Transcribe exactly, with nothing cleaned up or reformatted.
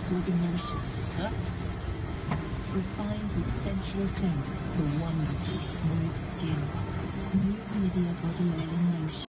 absorbing lotion. Huh? Refined with sensual scents for wonderfully smooth skin. New Nivea body oil and lotion.